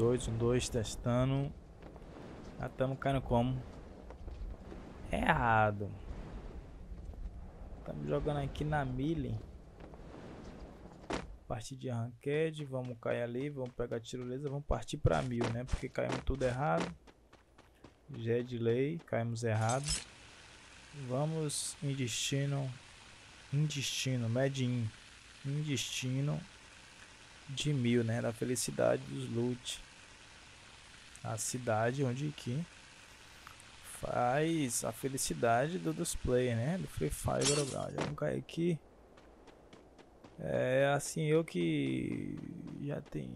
Um, dois, testando. Já estamos caindo como? Errado. Estamos jogando aqui na Mille. Partir de ranked, vamos cair ali, vamos pegar a tirolesa, vamos partir para 1000, né? Porque caímos tudo errado. Já é de lei, caímos errado. Vamos em destino, med-in, em destino de 1000, né? Da felicidade dos loot. A cidade onde que faz a felicidade dos players, né? Do Free Fire Battleground. Vamos cair aqui. É assim, eu que já tem.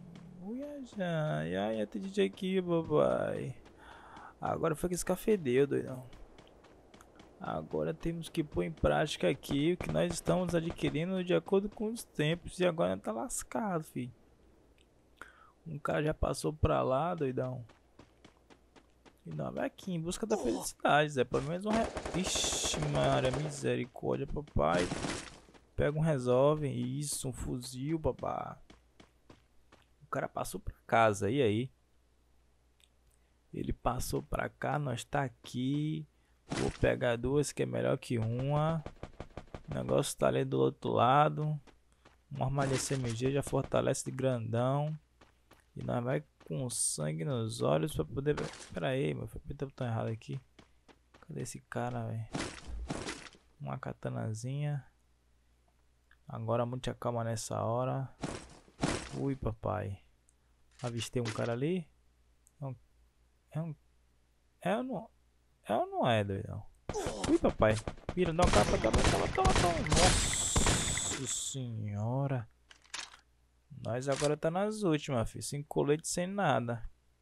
Já tem DJ aqui, papai. Agora foi que escafedeu, doidão. Agora temos que pôr em prática aqui o que nós estamos adquirindo de acordo com os tempos. E agora tá lascado, filho. Um cara já passou pra lá, doidão. E nós vai aqui em busca da felicidade, Zé. Pelo menos um. Ixi, Maria, misericórdia, papai. Pega um resolve. Isso, um fuzil, papá. O cara passou pra casa, e aí? Ele passou pra cá, nós tá aqui. Vou pegar duas que é melhor que uma. O negócio tá ali do outro lado. Uma armadilha SMG já fortalece de grandão. E nós vai com sangue nos olhos pra poder... Pera aí, meu filho, tá botando errado aqui. Cadê esse cara, velho? Uma katanazinha. Agora muita calma nessa hora. Ui, papai. Avistei um cara ali. É ou não é, doidão? Ui, papai. Vira, dá uma capa, toma. Nossa senhora. Nós agora tá nas últimas, filho. Sem colete, sem nada.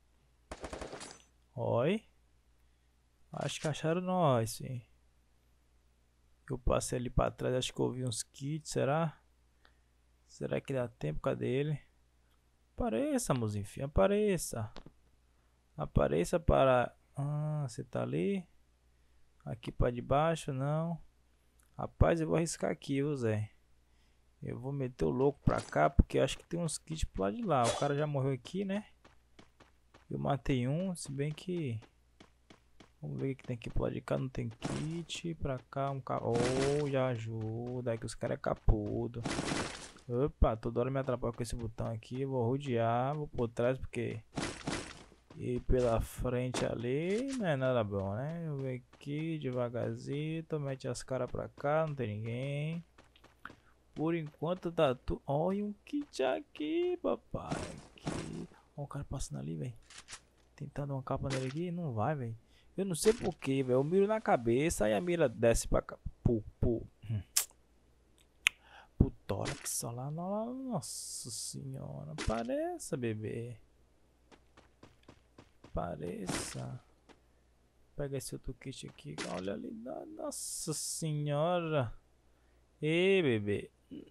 Oi. Acho que acharam nós, filho. Eu passei ali pra trás, acho que eu vi uns kits, será? Será que dá tempo? Cadê ele? Apareça, mozinho, filho. Apareça. Apareça para... Ah, você tá ali? Aqui para debaixo, não. Rapaz, eu vou arriscar aqui, viu, Zé? Eu vou meter o louco pra cá, porque eu acho que tem uns kits pro lado de lá. O cara já morreu aqui, né? Eu matei um, se bem que... Vamos ver o que tem aqui pro lado de cá. Não tem kit. Pra cá, um carro. Oh, já ajuda. É que os caras é capudo. Opa, toda hora me atrapalha com esse botão aqui. Eu vou rodear, vou por trás, porque... E pela frente ali não é nada bom, né? Eu venho aqui devagarzinho, mete as caras pra cá, não tem ninguém. Por enquanto tá tudo. Olha um kit aqui, papai. Aqui. Olha o cara passando ali, velho. Tentando uma capa nele aqui, não vai, velho. Eu não sei porquê, velho. Eu miro na cabeça e a mira desce pra cá. Pro tórax, só lá. Nossa senhora. Parece, bebê. Pareça. Pega esse outro kit aqui. Olha ali. Nossa senhora. Ei, bebê.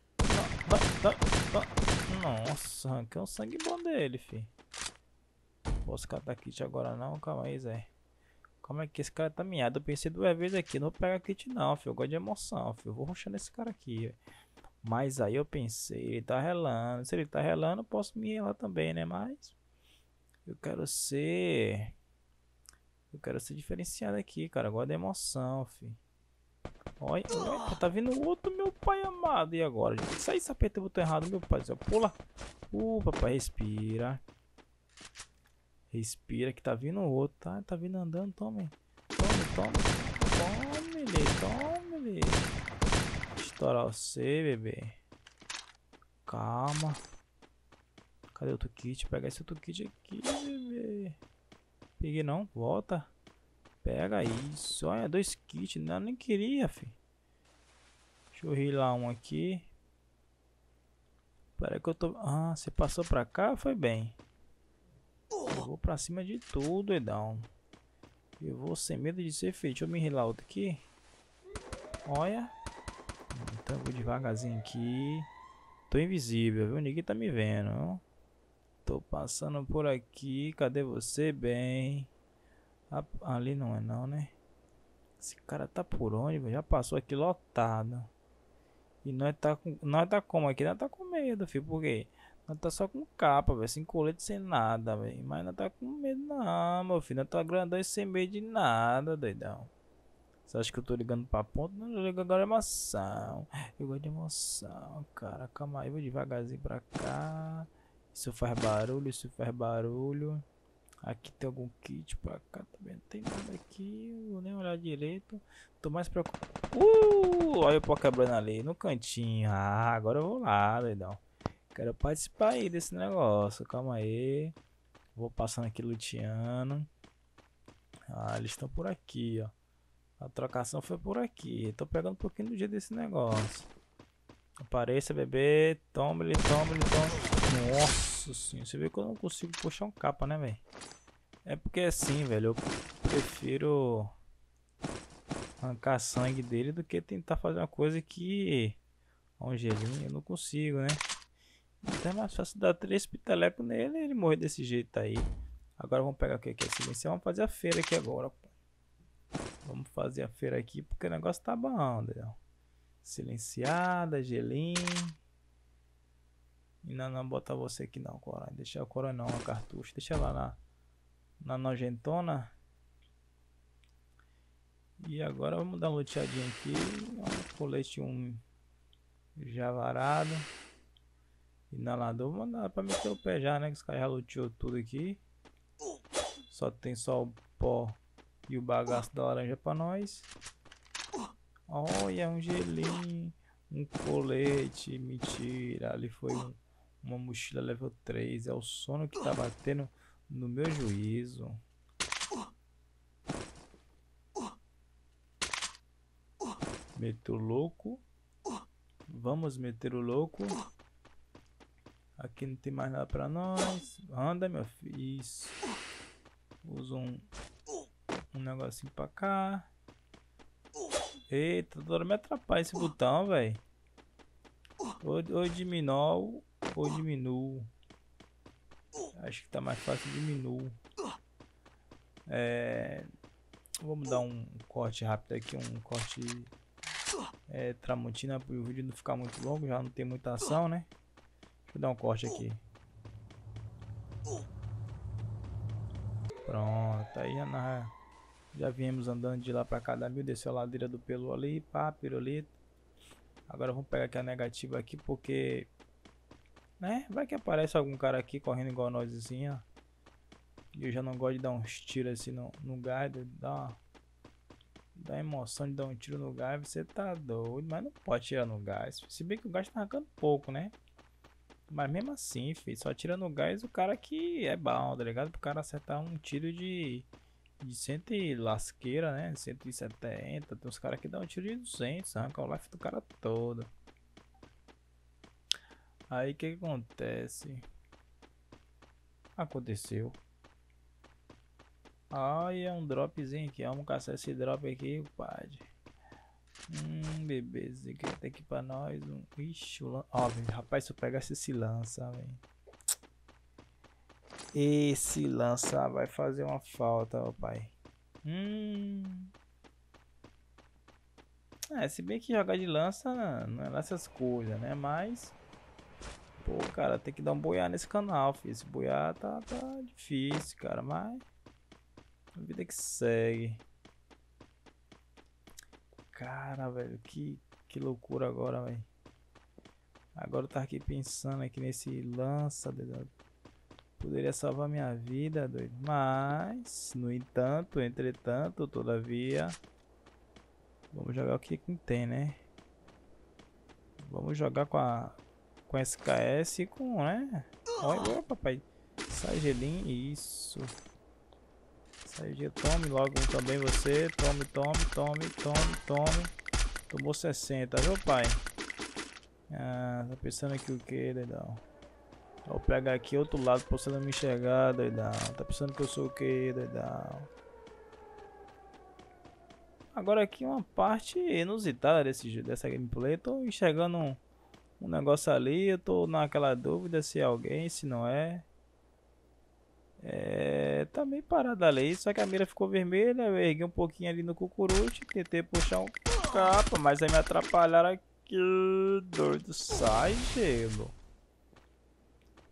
Nossa, arranquei um sangue bom dele, fi. Posso catar kit agora não? Calma aí, Zé. Como é que esse cara tá miado? Eu pensei duas vezes aqui. Não vou pegar kit não, fi. Eu gosto de emoção, fi. Eu vou rushar nesse cara aqui, véio. Mas aí eu pensei, ele tá relando. Se ele tá relando, eu posso me relar também, né? Mas... Eu quero ser diferenciado aqui, cara. Eu gosto da emoção, fi. Olha, tá vindo outro, meu pai amado. E agora, gente? Sai, sapeta, botou errado, meu pai. Pula. Papai, respira. Respira que tá vindo outro, tá? Tá vindo andando, tome. Tome. Estourar você, bebê. Calma. Cadê outro kit? Pega esse outro kit aqui, bebê. Peguei não, volta. Pega isso. Olha, 2 kits. Não, nem queria, fi. Deixa eu rilar um aqui. Pera que eu tô... Ah, você passou pra cá? Foi bem. Eu vou pra cima de tudo, doidão. Eu vou sem medo de ser feito. Deixa eu me rilar outro aqui. Olha. Então eu vou devagarzinho aqui. Tô invisível, viu? Ninguém tá me vendo, viu? Tô passando por aqui. Cadê você, bem? Ali não é não, né? Esse cara tá por onde? Já passou aqui lotado. E nós tá como aqui? Nós tá com medo, filho. Por quê? Não tá só com capa, velho. Sem colete, sem nada, velho. Mas não tá com medo, não, meu filho. Não tá grandão e sem medo de nada, doidão. Você acha que eu tô ligando pra ponta? Não, eu ligo agora é emoção. Eu gosto de emoção, cara. Calma aí, vou devagarzinho pra cá. Isso faz barulho, isso faz barulho. Aqui tem algum kit pra cá também. Não tem nada aqui. Vou nem olhar direito. Tô mais preocupado. Olha o pó quebrando ali no cantinho. Ah, agora eu vou lá, doidão. Quero participar aí desse negócio. Calma aí. Vou passando aqui luteando. Ah, eles estão por aqui, ó. A trocação foi por aqui. Tô pegando um pouquinho do jeito desse negócio. Apareça, bebê. Toma ele, toma ele, toma. Nossa senhora. Você vê que eu não consigo puxar um capa, né, velho? É porque assim, velho. Eu prefiro arrancar sangue dele do que tentar fazer uma coisa que... Um gelinho, eu não consigo, né? Então é mais fácil dar 3 pitalecos nele e ele morrer desse jeito aí. Agora vamos pegar o que aqui é silenciar. Vamos fazer a feira aqui agora, pô. Vamos fazer a feira aqui porque o negócio tá bom, entendeu? Silenciada, gelinho. E não bota você aqui não, Cora. Deixa a Cora não, a cartucho. Deixa lá na nojentona. E agora vamos dar uma luteadinha aqui. Um colete já varado. Inalador, vou mandar pra meter o pé já, né? Que os caras já luteou tudo aqui. Tem só o pó e o bagaço da laranja pra nós. Olha, um gelinho. Um colete. Mentira. Ali foi uma mochila level 3. É o sono que tá batendo no meu juízo. Meter o louco. Vamos meter o louco. Aqui não tem mais nada pra nós. Anda, meu filho. Isso. Usa um negocinho pra cá. Eita, toda hora me atrapalha esse botão, velho. Ou diminuo ou diminuo. Acho que tá mais fácil diminuo. Vamos dar um corte rápido aqui. Um corte Tramontina para o vídeo não ficar muito longo. Já não tem muita ação, né? Deixa eu dar um corte aqui. Pronto, aí já viemos andando de lá pra cá da mil, desceu a ladeira do pelo ali, pá, pirulito. Agora vamos pegar aqui a negativa aqui, porque, né, vai que aparece algum cara aqui correndo igual nós assim, ó. E eu já não gosto de dar uns tiros assim no gás, dá emoção de dar um tiro no gás, você tá doido, mas não pode tirar no gás. Se bem que o gás tá arrancando pouco, né? Mas mesmo assim, filho, só tira no gás o cara que é bom, tá ligado? Pro cara acertar um tiro de 100 e lasqueira, né? 170. Tem uns caras que dão um tiro de 200, arranca o life do cara todo. Aí o que acontece? Aconteceu. Ai, é um dropzinho aqui. Vamos caçar esse drop aqui, padre. Bebezinho, que tem aqui pra nós? Ixi, ó, rapaz, se eu pegasse esse lança, velho. Esse lança vai fazer uma falta, ó, pai. Se bem que jogar de lança não é nessas coisas, né? Mas, pô, cara, tem que dar um boiar nesse canal, filho. Esse boiar tá difícil, cara, mas a vida que segue. Cara, velho, que loucura agora, velho. Agora eu tava aqui pensando aqui nesse lança, doido. Poderia salvar minha vida, doido. Mas, no entanto, entretanto, todavia, vamos jogar o que tem, né? Vamos jogar com SKS e com, né? Olha, papai. Sai gelinho, isso. Sai gelinho, tome logo um também você. Tome. Tomou 60, viu, pai? Tá pensando aqui o que, doidão? Vou pegar aqui outro lado pra você não me enxergar, doidão. Tá pensando que eu sou o que, doidão? Agora aqui uma parte inusitada dessa gameplay. Tô enxergando um negócio ali. Eu tô naquela dúvida se é alguém, se não é. Tá meio parado ali. Só que a mira ficou vermelha. Eu erguei um pouquinho ali no cucurucho. Tentei puxar um capa, mas aí me atrapalharam aqui. Doido, sai, gelo.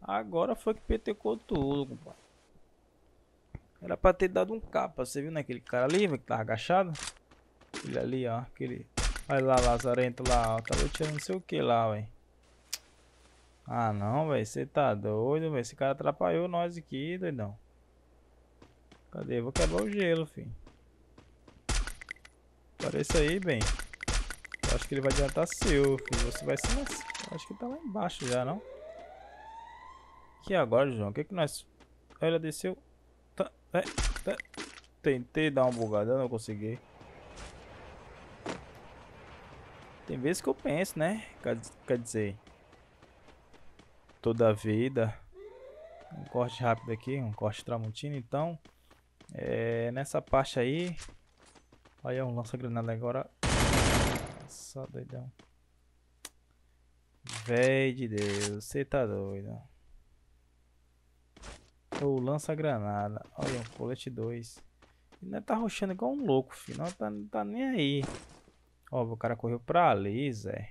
Agora foi que petecou tudo, compadre. Era pra ter dado um capa. Você viu naquele cara ali, velho, que tava agachado? Ele ali, ó. Aquele. Olha lá, Lazarento lá, ó. Tava tirando não sei o que lá, velho. Ah, não, velho. Você tá doido, velho. Esse cara atrapalhou nós aqui, doidão. Cadê? Vou quebrar o gelo, filho. Apareça aí, bem. Eu acho que ele vai adiantar seu, filho. Você vai se nascer. Acho que tá lá embaixo já, não? E agora, João? O que que nós... Ela desceu. Tá, tá. Tentei dar uma bugada, não consegui. Tem vezes que eu penso, né? Quer dizer... Toda a vida. Um corte rápido aqui. Um corte tramontina, então. Nessa parte aí... Olha, um lança-granada agora. Nossa, doidão. Véi de Deus, você tá doido. Ou lança-granada. Olha, um colete 2. Ainda tá rushando igual um louco, filho. Não tá nem aí. Ó, o cara correu pra ali, Zé.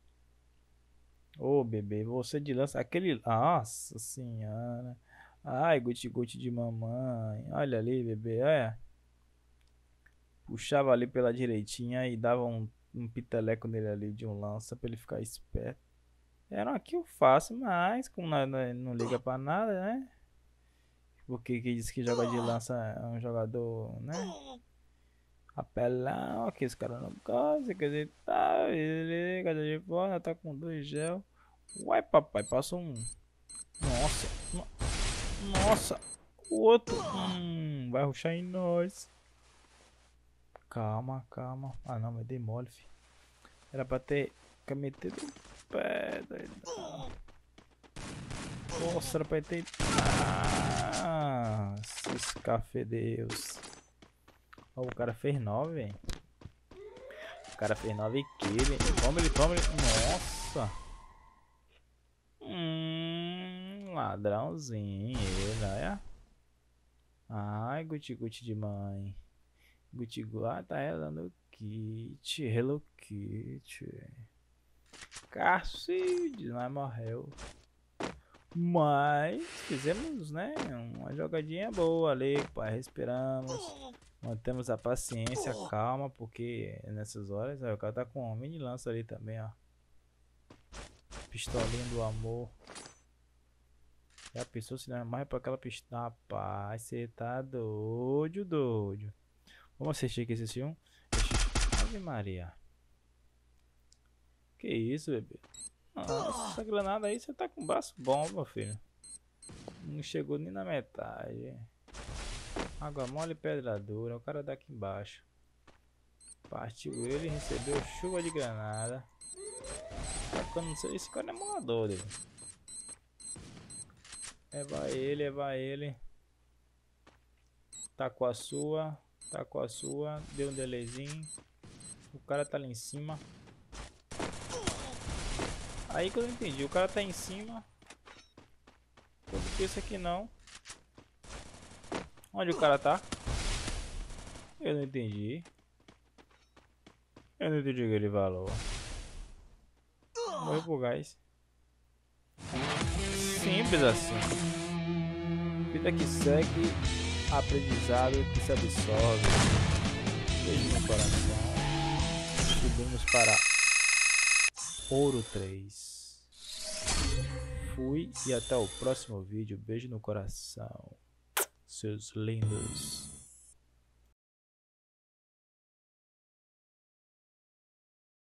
Ô, bebê, você de lança. Aquele. Nossa senhora. Ai, guti-guti de mamãe. Olha ali, bebê. Olha. Puxava ali pela direitinha e dava um piteleco nele ali de um lança pra ele ficar esperto. Era uma kill fácil, mas como não liga pra nada, né? Porque quem diz que joga de lança é um jogador, né? Apelão, que esse cara não gosta, quer dizer, tá, ele gosta de bola, tá com 2 gel. Uai, papai, passa um. Nossa, nossa, o outro. Vai rushar em nós. Calma, calma. Ah, não, mas dei mole, filho. Era pra ter metido o pé, doidão. Nossa, era pra ter. Ah, esses café Deus. Oh, o cara fez 9, velho. O cara fez 9 kills. Toma ele, toma ele. Nossa. Ladrãozinho ele, olha. Ai, guti-guti de mãe. Guti-guti. Ah, tá ela no kit. Hello Kitty. Cacete, mas morreu. Mas fizemos, né? Uma jogadinha boa ali, pai. Respiramos. Mantemos a paciência, calma, porque nessas horas ó, o cara tá com um mini lança ali também, ó. Pistolinha do amor. Já pensou se não é mais pra aquela pistola? Rapaz, você tá doido, doido. Vamos assistir aqui esse filme? Ave Maria. Que isso, bebê? Nossa, essa granada aí você tá com o braço bom, meu filho. Não chegou nem na metade. Água mole e pedra dura. O cara daqui embaixo. Partiu ele e recebeu chuva de granada. Esse cara é molador dele. Vai ele. Tá com a sua. Deu um delayzinho. O cara tá lá em cima. Aí que eu não entendi. O cara tá em cima. Quando pensa que não. Onde o cara tá? Eu não entendi. Eu não entendi aquele valor. Morreu pro gás. Simples assim. Vida que segue, aprendizado que se absorve. Beijo no coração. Subimos para Ouro 3. Fui e até o próximo vídeo. Beijo no coração, seus lindos.